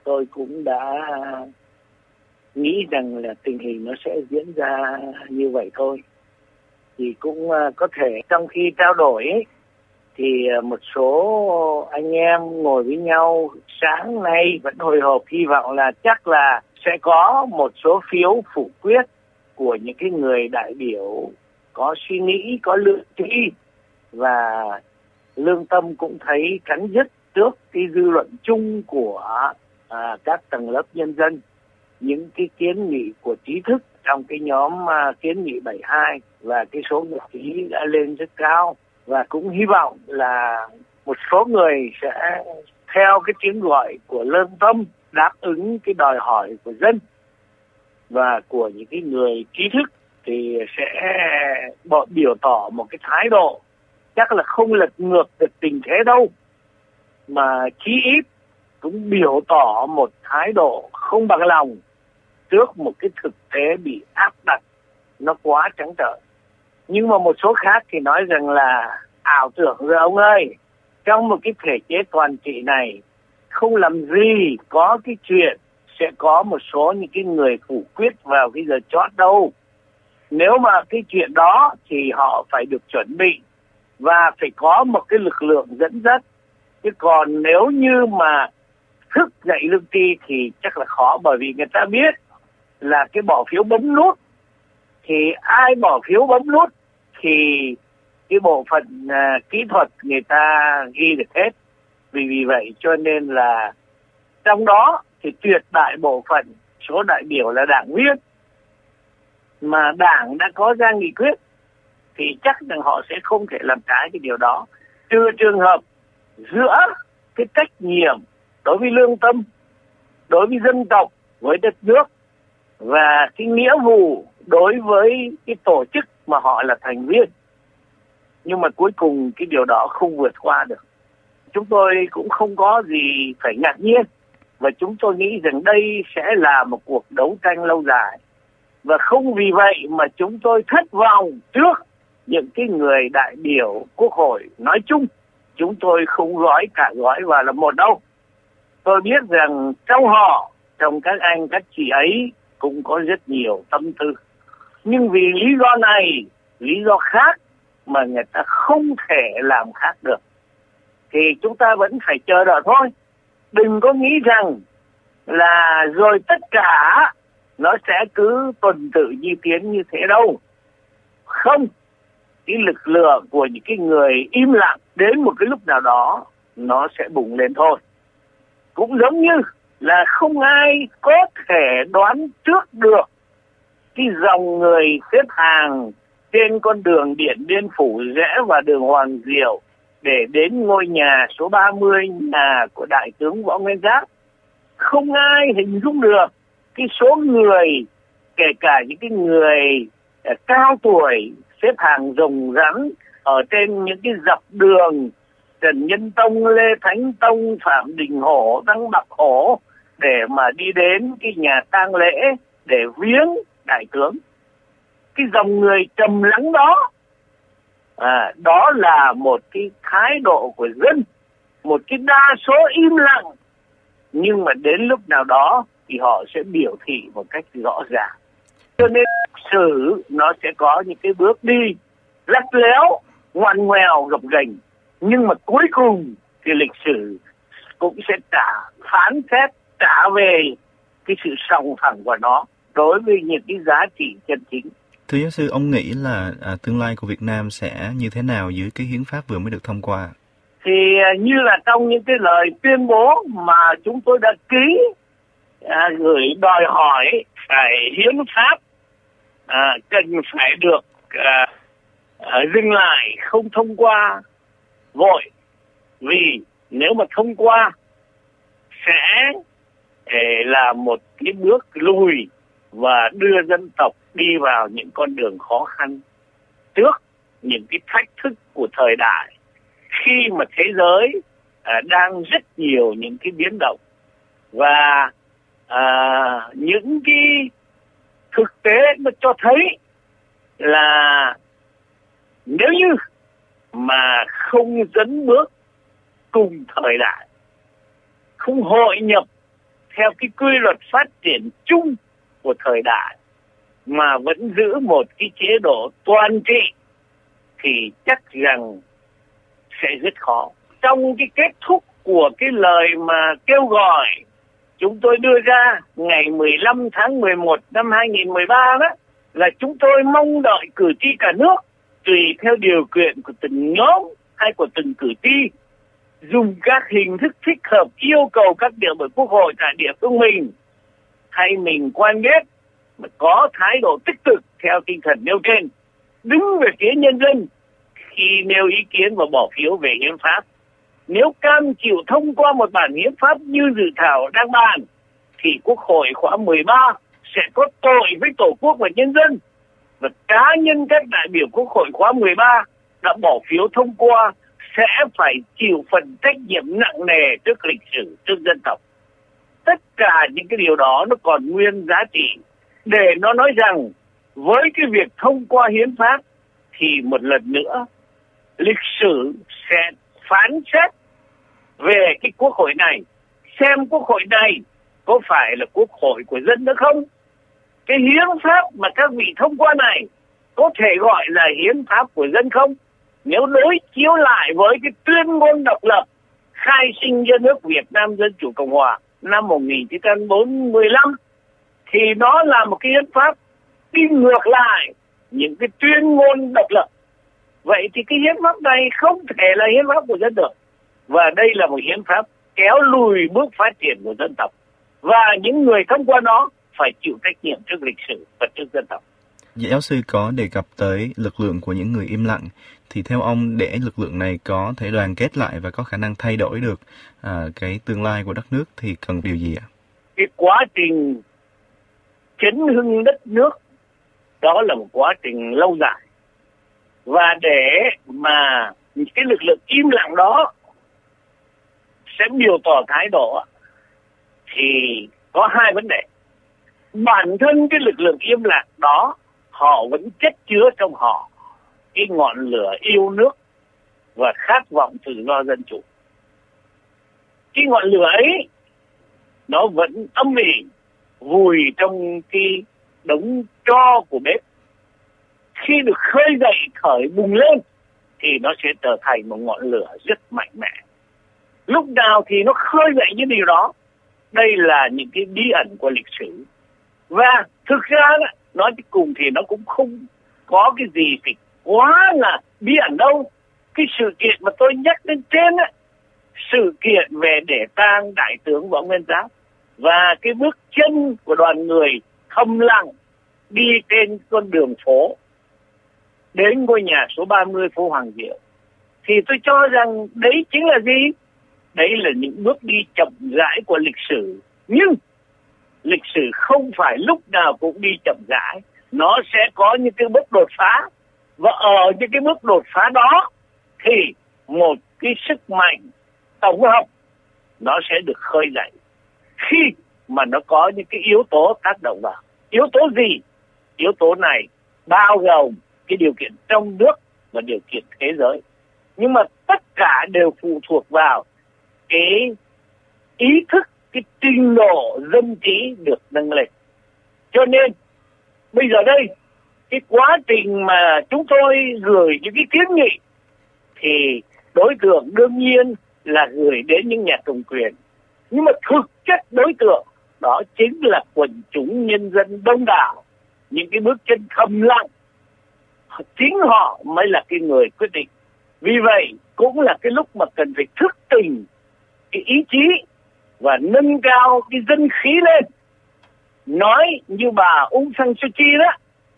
tôi cũng đã nghĩ rằng là tình hình nó sẽ diễn ra như vậy thôi. Thì cũng có thể trong khi trao đổi ấy, thì một số anh em ngồi với nhau sáng nay vẫn hồi hộp hy vọng là chắc là sẽ có một số phiếu phủ quyết của những cái người đại biểu có suy nghĩ, có lương tri và lương tâm cũng thấy cắn rứt trước cái dư luận chung của các tầng lớp nhân dân, những cái kiến nghị của trí thức trong cái nhóm kiến nghị 72 và cái số người ký đã lên rất cao. Và cũng hy vọng là một số người sẽ theo cái tiếng gọi của lương tâm, đáp ứng cái đòi hỏi của dân và của những cái người trí thức thì sẽ biểu tỏ một cái thái độ chắc là không lật ngược được tình thế đâu, mà chí ít cũng biểu tỏ một thái độ không bằng lòng trước một cái thực tế bị áp đặt nó quá trắng trợn. Nhưng mà một số khác thì nói rằng là ảo tưởng rồi ông ơi, trong một cái thể chế toàn trị này không làm gì có cái chuyện sẽ có một số những cái người phủ quyết vào cái giờ chót đâu. Nếu mà cái chuyện đó thì họ phải được chuẩn bị và phải có một cái lực lượng dẫn dắt. Chứ còn nếu như mà thức dậy lương tri thì chắc là khó, bởi vì người ta biết là cái bỏ phiếu bấm nút thì ai bỏ phiếu bấm nút thì cái bộ phận kỹ thuật người ta ghi được hết. Vì vậy cho nên là trong đó thì tuyệt đại bộ phận số đại biểu là đảng viên mà đảng đã có ra nghị quyết thì chắc rằng họ sẽ không thể làm trái cái điều đó, trừ trường hợp giữa cái trách nhiệm đối với lương tâm, đối với dân tộc, với đất nước và cái nghĩa vụ đối với cái tổ chức mà họ là thành viên. Nhưng mà cuối cùng cái điều đó không vượt qua được. Chúng tôi cũng không có gì phải ngạc nhiên và chúng tôi nghĩ rằng đây sẽ là một cuộc đấu tranh lâu dài. Và không vì vậy mà chúng tôi thất vọng trước những cái người đại biểu Quốc hội nói chung. Chúng tôi không gói cả gói vào là một đâu. Tôi biết rằng trong họ, trong các anh, các chị ấy cũng có rất nhiều tâm tư. Nhưng vì lý do này, lý do khác mà người ta không thể làm khác được, thì chúng ta vẫn phải chờ đợi thôi. Đừng có nghĩ rằng là rồi tất cả nó sẽ cứ tuần tự di tiến như thế đâu. Không, cái lực lượng của những cái người im lặng đến một cái lúc nào đó nó sẽ bùng lên thôi. Cũng giống như là không ai có thể đoán trước được cái dòng người xếp hàng trên con đường Điện Biên Phủ rẽ vào đường Hoàng Diệu để đến ngôi nhà số 30, nhà của Đại tướng Võ Nguyên Giáp. Không ai hình dung được cái số người, kể cả những cái người cao tuổi xếp hàng rồng rắn ở trên những cái dọc đường Trần Nhân Tông, Lê Thánh Tông, Phạm Đình Hổ, Tăng Bạc Hổ để mà đi đến cái nhà tang lễ để viếng đại tướng. Cái dòng người trầm lắng đó, đó là một cái thái độ của dân, một cái đa số im lặng. Nhưng mà đến lúc nào đó thì họ sẽ biểu thị một cách rõ ràng. Cho nên lịch sử nó sẽ có những cái bước đi lắt léo, ngoằn ngoèo, gập ghềnh. Nhưng mà cuối cùng thì lịch sử cũng sẽ phán xét, trả về cái sự sòng phẳng của nó đối với những cái giá trị chân chính. Thưa giáo sư, ông nghĩ là tương lai của Việt Nam sẽ như thế nào dưới cái hiến pháp vừa mới được thông qua? Thì như là trong những cái lời tuyên bố mà chúng tôi đã ký, gửi đòi hỏi phải hiến pháp cần phải được dừng lại, không thông qua vội. Vì nếu mà thông qua sẽ là một cái bước lùi và đưa dân tộc đi vào những con đường khó khăn trước những cái thách thức của thời đại, khi mà thế giới đang rất nhiều những cái biến động và những cái thực tế nó cho thấy là nếu như mà không dẫn bước cùng thời đại, không hội nhập theo cái quy luật phát triển chung của thời đại mà vẫn giữ một cái chế độ toàn trị thì chắc rằng sẽ rất khó. Trong cái kết thúc của cái lời mà kêu gọi chúng tôi đưa ra ngày 15 tháng 11 năm 2013 đó, là chúng tôi mong đợi cử tri cả nước tùy theo điều kiện của từng nhóm hay của từng cử tri dùng các hình thức thích hợp yêu cầu các địa biểu quốc hội tại địa phương mình hay mình quen biết mà có thái độ tích cực theo tinh thần nêu trên, đứng về phía nhân dân khi nêu ý kiến và bỏ phiếu về hiến pháp. Nếu cam chịu thông qua một bản hiến pháp như dự thảo đang bàn thì Quốc hội khóa 13 sẽ có tội với Tổ quốc và nhân dân, và cá nhân các đại biểu Quốc hội khóa 13 đã bỏ phiếu thông qua sẽ phải chịu phần trách nhiệm nặng nề trước lịch sử, trước dân tộc. Tất cả những cái điều đó nó còn nguyên giá trị để nó nói rằng với cái việc thông qua hiến pháp thì một lần nữa lịch sử sẽ phán xét về cái quốc hội này, xem quốc hội này có phải là quốc hội của dân nữa không. Cái hiến pháp mà các vị thông qua này có thể gọi là hiến pháp của dân không? Nếu đối chiếu lại với cái tuyên ngôn độc lập khai sinh dân nước Việt Nam Dân Chủ Cộng Hòa năm 1945 thì nó là một cái hiến pháp đi ngược lại những cái tuyên ngôn độc lập. Vậy thì cái hiến pháp này không thể là hiến pháp của dân được. Và đây là một hiến pháp kéo lùi bước phát triển của dân tộc. Và những người thông qua nó phải chịu trách nhiệm trước lịch sử và trước dân tộc. Giáo sư có đề cập tới lực lượng của những người im lặng. Thì theo ông, để lực lượng này có thể đoàn kết lại và có khả năng thay đổi được cái tương lai của đất nước thì cần điều gì ạ? Cái quá trình chấn hưng đất nước đó là một quá trình lâu dài. Và để mà cái lực lượng im lặng đó sẽ biểu tỏ thái độ thì có hai vấn đề. Bản thân cái lực lượng im lặng đó họ vẫn chất chứa trong họ cái ngọn lửa yêu nước và khát vọng tự do dân chủ. Cái ngọn lửa ấy nó vẫn âm ỉ vùi trong cái đống tro của bếp. Khi được khơi dậy khởi bùng lên thì nó sẽ trở thành một ngọn lửa rất mạnh mẽ. Lúc nào thì nó khơi dậy những điều đó. Đây là những cái bí ẩn của lịch sử. Và thực ra nói cùng thì nó cũng không có cái gì thì quá là bí ẩn đâu. Cái sự kiện mà tôi nhắc đến trên sự kiện về để tang đại tướng Võ Nguyên Giáp và cái bước chân của đoàn người thầm lặng đi trên con đường phố đến ngôi nhà số 30 phố Hoàng Diệu, thì tôi cho rằng đấy chính là gì? Đấy là những bước đi chậm rãi của lịch sử. Nhưng lịch sử không phải lúc nào cũng đi chậm rãi. Nó sẽ có những cái bước đột phá. Và ở những cái bước đột phá đó thì một cái sức mạnh tổng hợp nó sẽ được khơi dậy khi mà nó có những cái yếu tố tác động vào. Yếu tố gì? Yếu tố này bao gồm cái điều kiện trong nước và điều kiện thế giới. Nhưng mà tất cả đều phụ thuộc vào cái ý thức, cái trình độ dân trí được nâng lên. Cho nên bây giờ đây, cái quá trình mà chúng tôi gửi những cái kiến nghị thì đối tượng đương nhiên là gửi đến những nhà cầm quyền. Nhưng mà thực chất đối tượng đó chính là quần chúng nhân dân đông đảo, những cái bước chân thầm lặng. Chính họ mới là cái người quyết định. Vì vậy cũng là cái lúc mà cần phải thức tỉnh cái ý chí và nâng cao cái dân khí lên. Nói như bà Aung San Suu Kyi đó,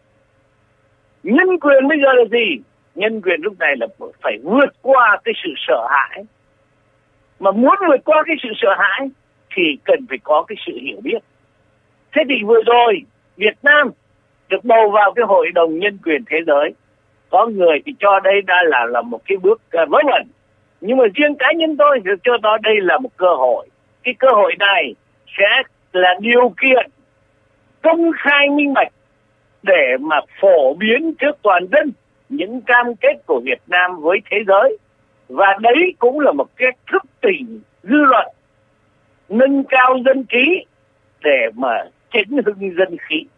nhân quyền bây giờ là gì? Nhân quyền lúc này là phải vượt qua cái sự sợ hãi. Mà muốn vượt qua cái sự sợ hãi thì cần phải có cái sự hiểu biết. Thế thì vừa rồi Việt Nam được bầu vào cái Hội đồng Nhân quyền Thế giới. Có người thì cho đây đã là một cái bước vớ vẩn. Nhưng mà riêng cá nhân tôi thì cho đó đây là một cơ hội. Cái cơ hội này sẽ là điều kiện công khai minh bạch để mà phổ biến trước toàn dân những cam kết của Việt Nam với thế giới. Và đấy cũng là một cái thức tỉnh dư luận, nâng cao dân trí để mà chấn hưng dân khí.